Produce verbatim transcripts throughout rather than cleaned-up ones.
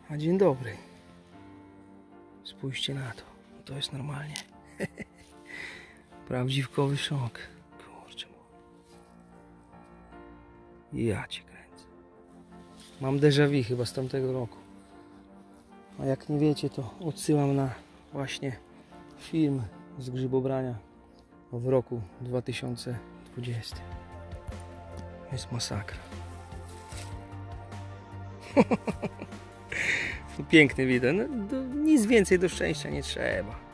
A dzień dobry. Spójrzcie na to. To jest normalnie. Prawdziwkowy szok. Kurczę. Ja cię kręcę. Mam déjà vu chyba z tamtego roku. A jak nie wiecie, to odsyłam na właśnie film z grzybobrania w roku dwa tysiące dwudziestym. Jest masakra. Piękny widok. No, do, nic więcej do szczęścia nie trzeba.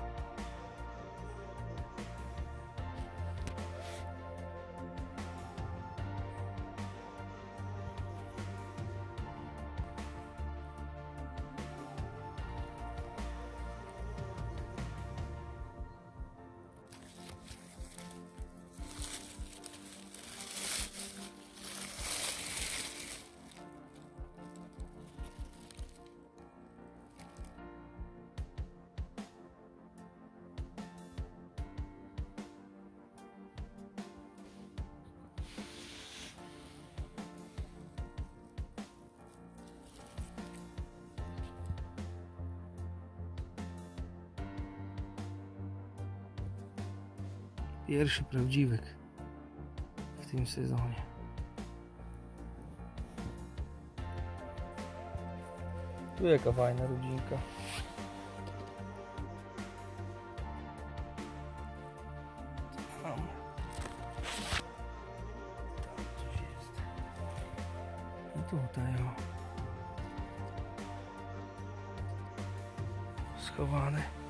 Pierwszy prawdziwek w tym sezonie. Tu jaka fajna rodzinka. Tam. Tam coś jest. I tutaj o. Schowane.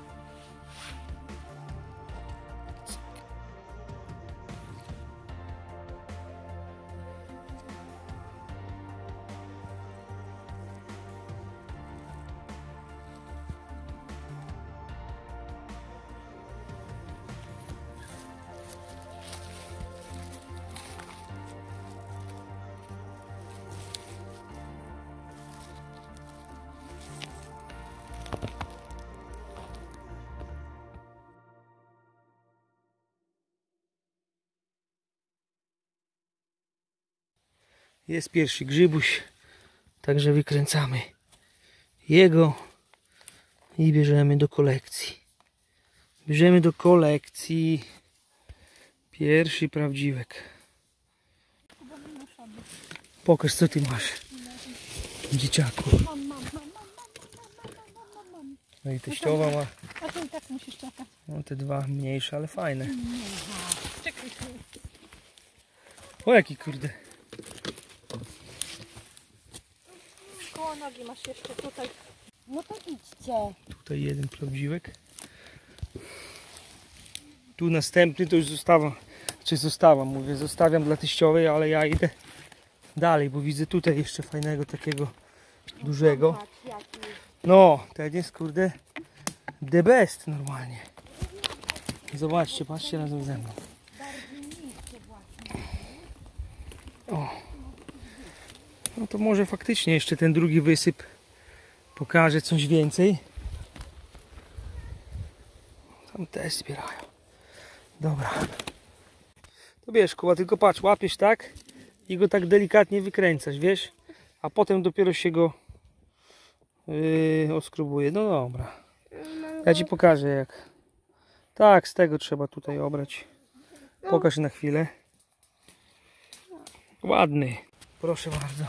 Jest pierwszy grzybuś, także wykręcamy jego i bierzemy do kolekcji. Bierzemy do kolekcji pierwszy prawdziwek. Pokaż, co ty masz, dzieciaku. No i teściowa ma. A to i tak musisz czekać. No te dwa mniejsze, ale fajne. Czekaj. O, jaki kurde. Koło nogi masz jeszcze tutaj. No to idźcie. Tutaj jeden prawdziwek. Tu następny to już zostawam. Czy zostawam, mówię, zostawiam dla teściowej, ale ja idę dalej, bo widzę tutaj jeszcze fajnego takiego dużego. No, ten jest kurde the best normalnie. Zobaczcie, patrzcie razem ze mną. O. No to może faktycznie jeszcze ten drugi wysyp pokaże coś więcej. Tam też zbierają. Dobra. To bierz, Kuba, tylko patrz, łapiesz tak i go tak delikatnie wykręcasz, wiesz? A potem dopiero się go yy, oskrobuje. No dobra. Ja ci pokażę jak. Tak, z tego trzeba tutaj obrać. Pokaż na chwilę. Ładny. Proszę bardzo.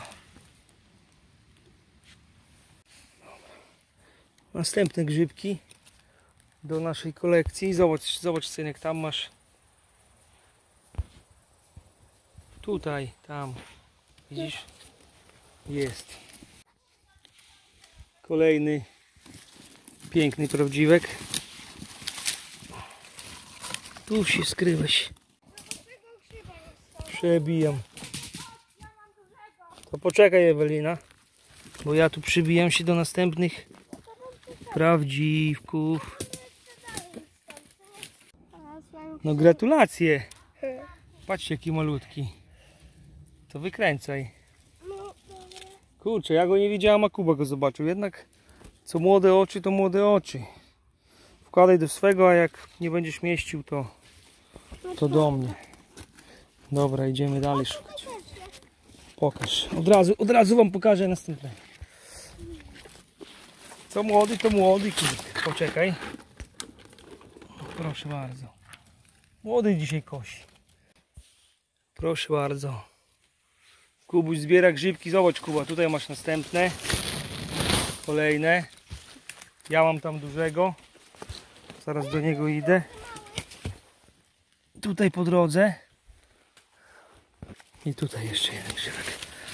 Następne grzybki do naszej kolekcji. Zobacz, zobacz, synek, tam masz. Tutaj, tam. Widzisz? Jest. Kolejny piękny prawdziwek. Tu się skryłeś. Przebijam. To poczekaj, Ewelina, bo ja tu przybijam się do następnych prawdziwków. No gratulacje. Patrzcie, jaki malutki. To wykręcaj. Kurczę, ja go nie widziałam, a Kuba go zobaczył. Jednak co młode oczy, to młode oczy. Wkładaj do swego, a jak nie będziesz mieścił, to, to do mnie. Dobra, idziemy dalej szukać. Pokaż. Od razu, od razu wam pokażę następne. Co młody, to młody. Kurde. Poczekaj. Proszę bardzo. Młody dzisiaj kosi. Proszę bardzo. Kubuś zbiera grzybki. Zobacz, Kuba, tutaj masz następne. Kolejne. Ja mam tam dużego. Zaraz do niego idę. Tutaj po drodze. I tutaj jeszcze jeden grzybek.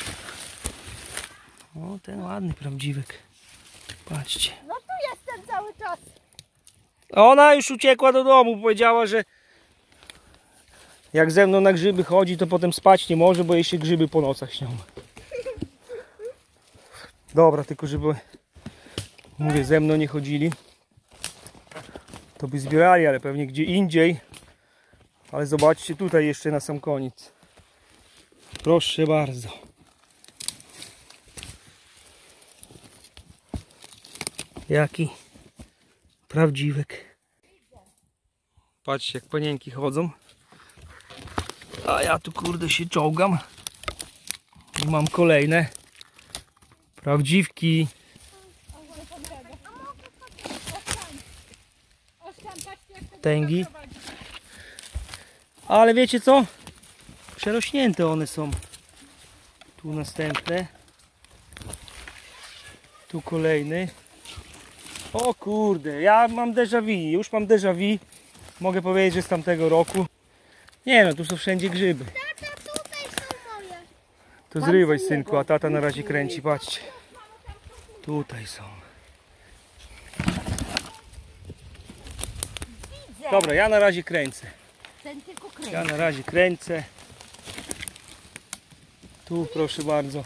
O, ten ładny prawdziwek. Patrzcie. No tu jestem cały czas. Ona już uciekła do domu. Powiedziała, że jak ze mną na grzyby chodzi, to potem spać nie może, bo jej się grzyby po nocach śnią. Dobra, tylko żeby, mówię, ze mną nie chodzili, to by zbierali, ale pewnie gdzie indziej. Ale zobaczcie tutaj jeszcze na sam koniec. Proszę bardzo. Jaki prawdziwek. Patrzcie, jak panienki chodzą. A ja tu, kurde, się czołgam. I mam kolejne prawdziwki. Tęgi. Ale wiecie co? Przerośnięte one są. Tu następne. Tu kolejny. O kurde, ja mam déjà vu. Już mam déjà vu. Mogę powiedzieć, że z tamtego roku. Nie no, tu są wszędzie grzyby. Tata, tutaj są moje. To zrywaj, synku, a tata na razie kręci, patrzcie. Tutaj są. Dobra, ja na razie kręcę. Ten tylko kręci. Ja na razie kręcę. Tu proszę bardzo.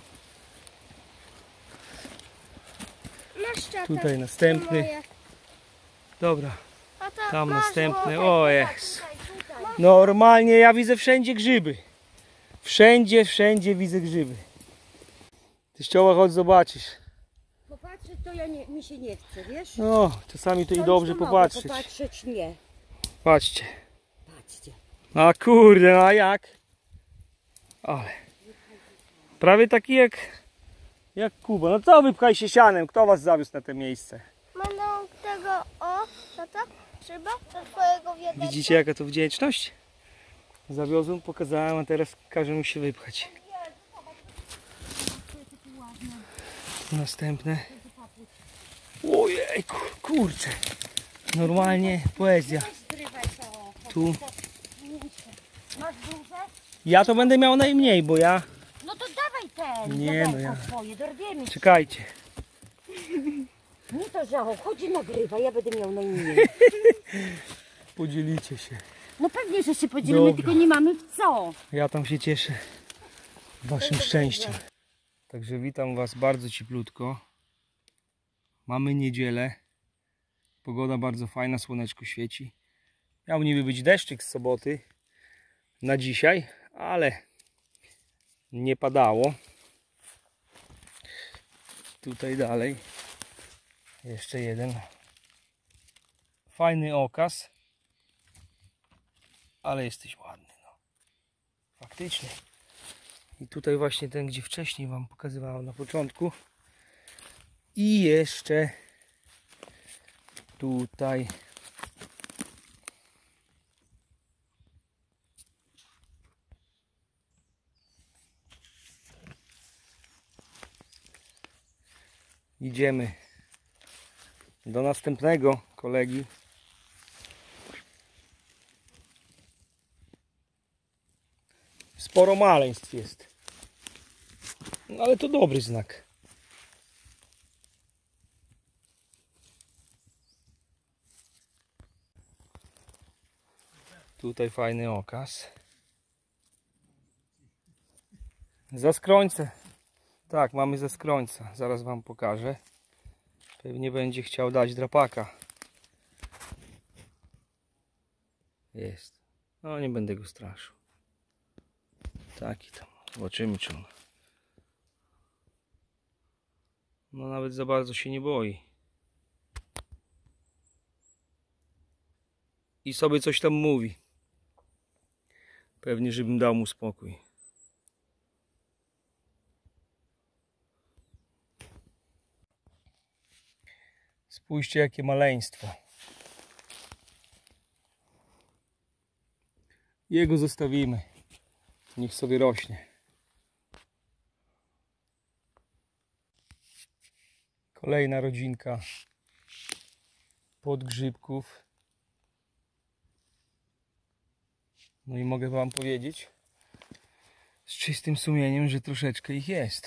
Masz tata. Tutaj następny. Moje. Dobra, Tata, tam masz, następny. o, O jest. Normalnie ja widzę wszędzie grzyby. Wszędzie, wszędzie widzę grzyby. Teściowa, chodź zobaczysz. Popatrzeć to ja nie, mi się nie chce, wiesz? No, czasami to i już dobrze to mogę popatrzeć. Popatrzeć nie. Patrzcie. Patrzcie. A kurde, no a jak? Ale. Prawie taki jak, jak Kuba. No co wypchaj się sianem? Kto was zawiózł na to miejsce? Będą tego, o, tata, trzeba do twojego wiaderka. Widzicie, jaka to wdzięczność? Zawiozłem, pokazałem, a teraz każe mu się wypchać. Tu następne. Ojej, kurczę. Normalnie poezja. Tu. Masz duże? Ja to będę miał najmniej, bo ja... No to dawaj ten. Nie, no wiaderko ja- swoje, dorwiemy. Czekajcie. Nie to żało, chodź i nagrywa, ja będę miał najmniej. Podzielicie się. No pewnie, że się podzielimy, Dobra. tylko nie mamy w co. Ja tam się cieszę waszym szczęściem. Także witam was bardzo cieplutko. Mamy niedzielę. Pogoda bardzo fajna, słoneczko świeci. Miał niby być deszczyk z soboty na dzisiaj, ale nie padało. Tutaj dalej jeszcze jeden fajny okaz, ale jesteś ładny, no. Faktycznie. I tutaj właśnie ten, gdzie wcześniej wam pokazywałem na początku. I jeszcze tutaj. Idziemy do następnego kolegi. Sporo maleństw jest. No ale to dobry znak. Tutaj fajny okaz. Zaskrońce. Tak, mamy zaskrońca. Zaraz wam pokażę. Pewnie będzie chciał dać drapaka. Jest. No nie będę go straszył. Taki tam. Zobaczymy, czy on. No nawet za bardzo się nie boi. I sobie coś tam mówi. Pewnie, żebym dał mu spokój. Spójrzcie, jakie maleństwo. Jego zostawimy. Niech sobie rośnie. Kolejna rodzinka podgrzybków. No i mogę wam powiedzieć z czystym sumieniem, że troszeczkę ich jest.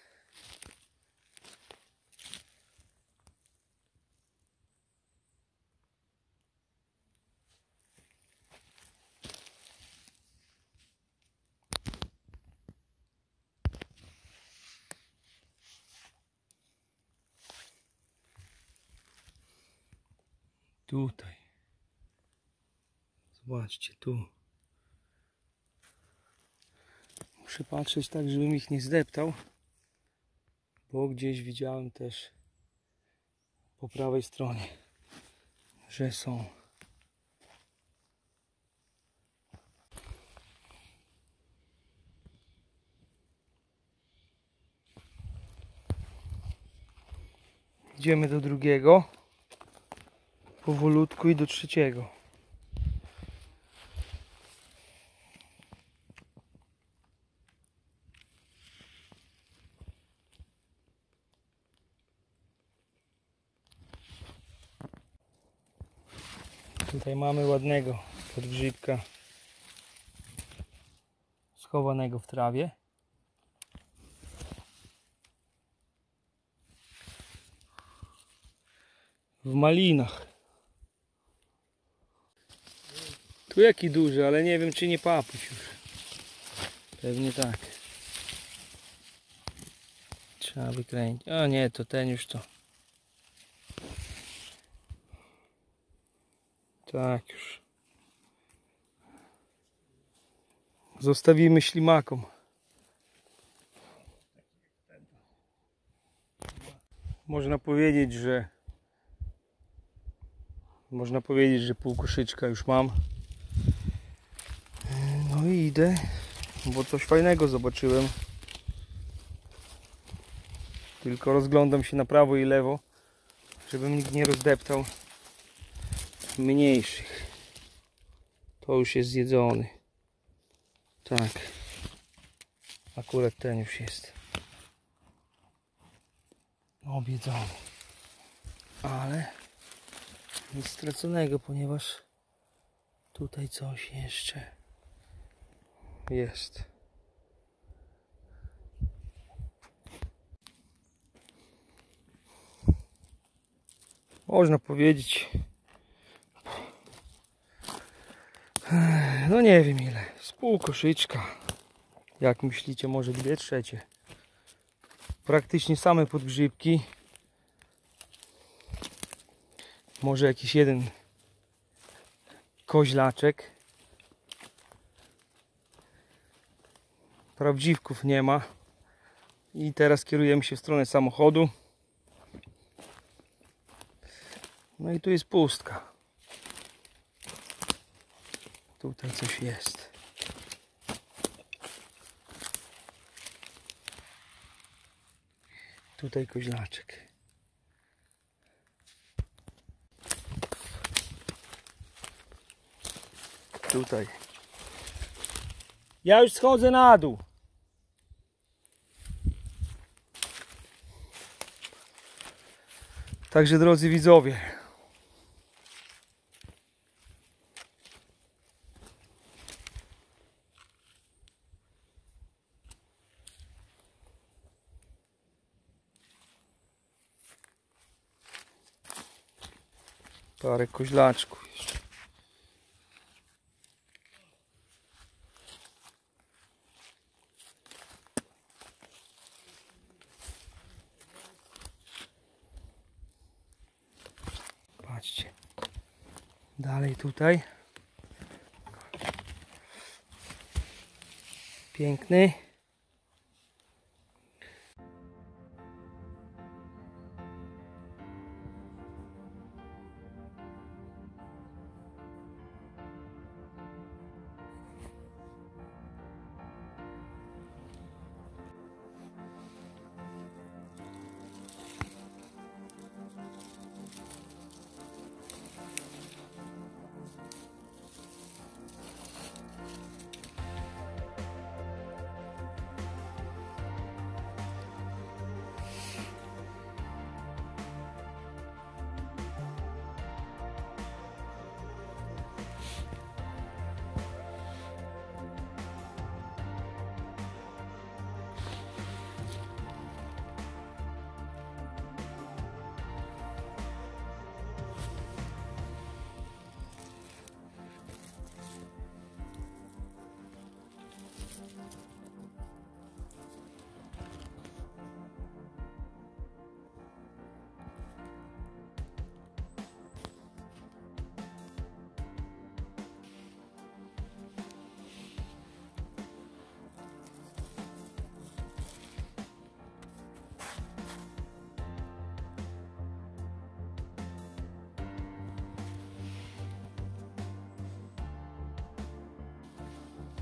Tutaj. Zobaczcie, tu. Muszę patrzeć tak, żebym ich nie zdeptał, bo gdzieś widziałem też po prawej stronie, że są. Idziemy do drugiego. Powolutku i do trzeciego. Tutaj mamy ładnego podgrzybka schowanego w trawie. W malinach. Tu jaki duży, ale nie wiem, czy nie papuś już. Pewnie tak. Trzeba wykręcić. A nie, to ten już to. Tak już. Zostawimy ślimakom. Można powiedzieć, że Można powiedzieć, że pół koszyczka już mam. No i idę, bo coś fajnego zobaczyłem. Tylko rozglądam się na prawo i lewo, żebym nikt nie rozdeptał mniejszych. To już jest zjedzony. Tak. Akurat ten już jest objedzony. Ale nic straconego, ponieważ tutaj coś jeszcze jest. Można powiedzieć, no nie wiem ile, z pół koszyczka. Jak myślicie, może dwie trzecie. Praktycznie same podgrzybki. Może jakiś jeden koźlaczek. Prawdziwków nie ma. I teraz kierujemy się w stronę samochodu. No i tu jest pustka. Tutaj coś jest. Tutaj koźlaczek. Tutaj. Ja już schodzę na dół. Także drodzy widzowie, parę koźlaczków jeszcze. Patrzcie. Dalej tutaj. Piękny.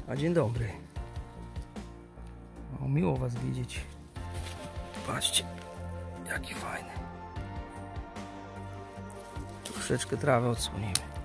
A dzień dobry. O, miło was widzieć. Patrzcie, jaki fajny. Troszeczkę trawę odsłonimy.